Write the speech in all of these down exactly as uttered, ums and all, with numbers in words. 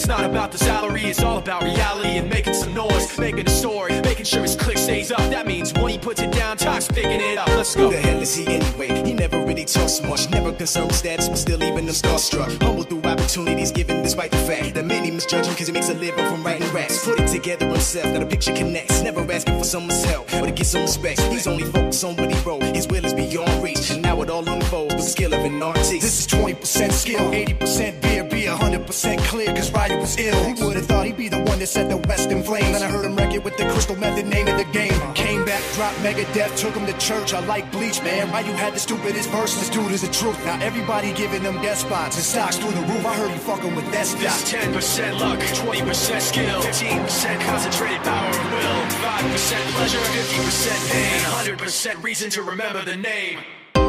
It's not about the salary, it's all about reality and making some noise, making a story, making sure his click stays up. That means when he puts it down, Talk's picking it up. Let's go. Who the hell is he anyway? He never really talks much, never concerned with status, but still even them starstruck. Humble through opportunities given despite the fact that many misjudge him cause he makes a living from writing raps. Put it together himself, now the picture connects. Never asking for someone's help or to get some respect. He's only focused on what he wrote. His will is beyond reach, and now it all unfolds with the skill of an artist. This is twenty percent skill, eighty percent beer, be one hundred percent clear, cause Ryder was ill. He would've thought he'd be the one that set the West in flames. Then I heard him wreck it with the Crystal Method, name of the game. Came back, dropped Megadeth, took him to church. I like Bleach, man. Why you had the stupidest verse? This dude is the truth. Now everybody giving them guest spots and stocks through the roof. I heard you fucking with that stock. This is ten percent luck, twenty percent skill, fifteen percent concentrated power and will, five percent pleasure, fifty percent pain, one hundred percent reason to remember the name.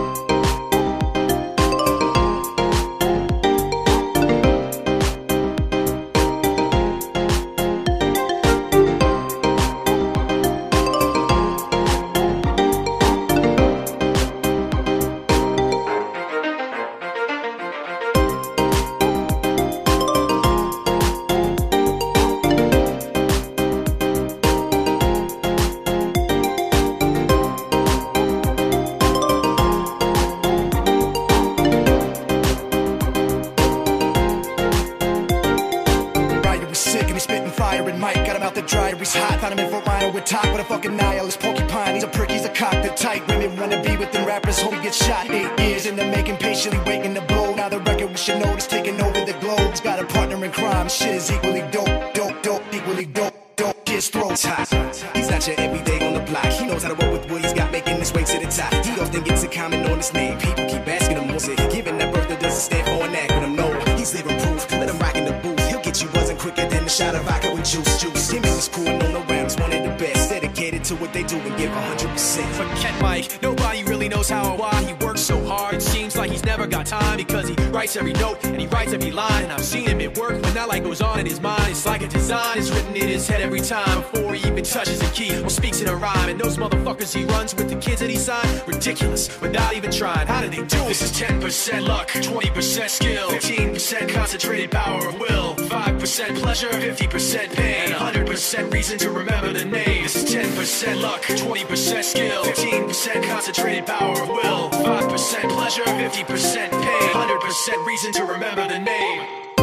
Found him in Fort Minor with top with a fucking nihilist porcupine. He's a prick, he's a cock, the tight. Women wanna be with them rappers, hope he gets shot. Eight years in the making, patiently waiting to blow. Now the record we should know is taking over the globe. He's got a partner in crime, shit is equally dope. Dope, dope, equally dope. Dope, his throat's hot. He's not your everyday on the block. He knows how to work with what he's got, making his way to the top. He often gets a comment on his name. People keep asking him, what's it? Giving that birth that doesn't stand for an acronym. No, he's living proof. Let him rock in the booth. He'll get you buzzing quicker than a shot of vodka with juice. Juice. Him and his crew and on the rounds, one of the best. Dedicated to what they do and give one hundred percent. Forget Mike, nobody really knows how or why he works so hard. It seems like he's never got time because he writes every note and he writes every line. And I've seen him at work when that light goes on in his mind. It's like a design is written in his head every time before he even touches a key or speaks in a rhyme. And those motherfuckers he runs with the kids that he signed, ridiculous, without even trying. How did they do it? This is ten percent luck, twenty percent skill, fifteen percent concentrated power of will, five percent pleasure, fifty percent pain, and one hundred percent reason to remember the name. This is ten percent luck, twenty percent skill, fifteen percent concentrated power of will, five percent pleasure, fifty percent pain, one hundred percent reason to remember the name.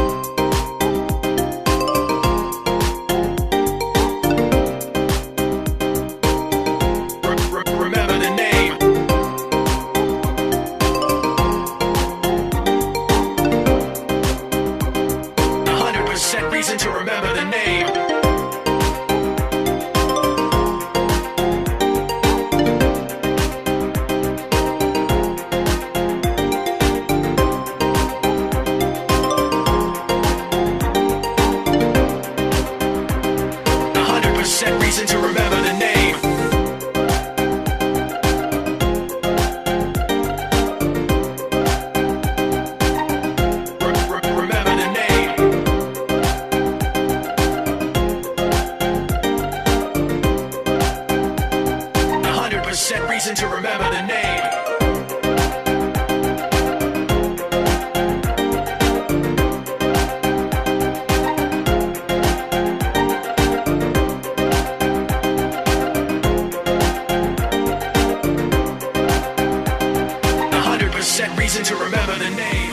Reason to remember the name. one hundred percent reason to remember the name. Reason to remember the name. one hundred percent reason to remember the name.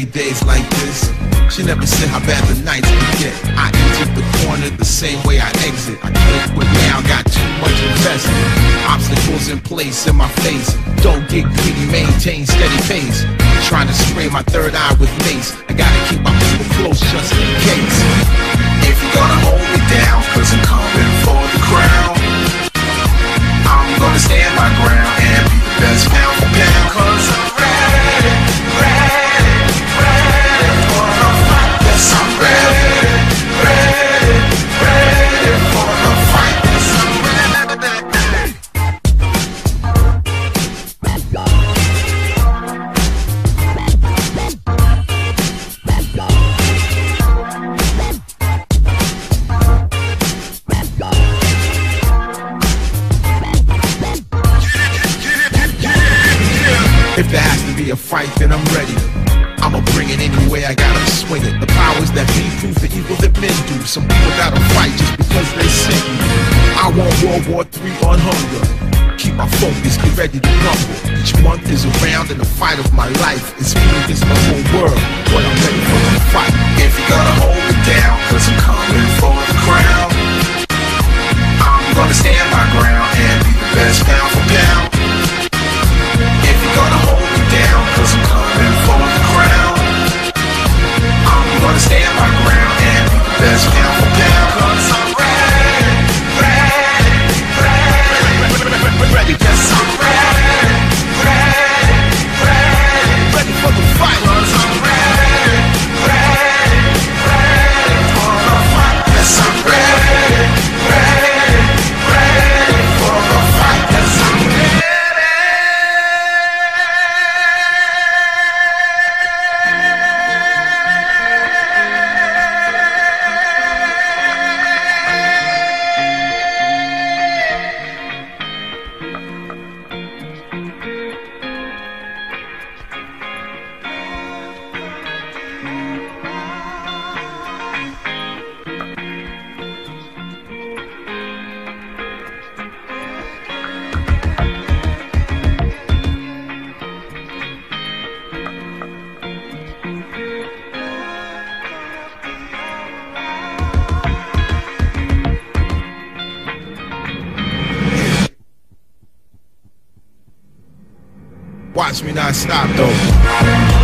many days like this. She never said how bad the nights would get. I entered the corner the same way I exit. I click with now, got too much invested. Obstacles in place in my face. Don't get greedy, maintain steady pace. Trying to spray my third eye with mace. I gotta keep my people close just in case. If you're gonna hold me down, cause I'm coming for the crown, I'm gonna stand my ground and be the best pound for pound. Cause I'm ready, ready, ready for the fight. Yes, I'm ready, ready, ready for the fight. Yes, I'm ready. If there has to be a fight, then I'm ready. I'ma bring it anyway, I gotta swing it. The powers that be prove the evil that men do. Some people gotta fight just because they sick. I want World War Three on hunger. Keep my focus, get ready to rumble. Each month is around and the fight of my life is me against the whole world. But I'm ready for the fight. If you're gonna hold it down, cause I'm coming for the crown, I'm gonna stand my ground and be the best pound for pound. If you're gonna hold me down, cause I'm coming for the crown, I'm gonna stand my ground and be the best pound for pound. Cause I'm ready, ready, ready, ready, yes I'm ready, ready, ready, ready for the fight. Cause I'm ready, ready, ready for the fight. Yes I'm ready, ready, ready for the fight. Yes I'm ready. Watch me not stop though.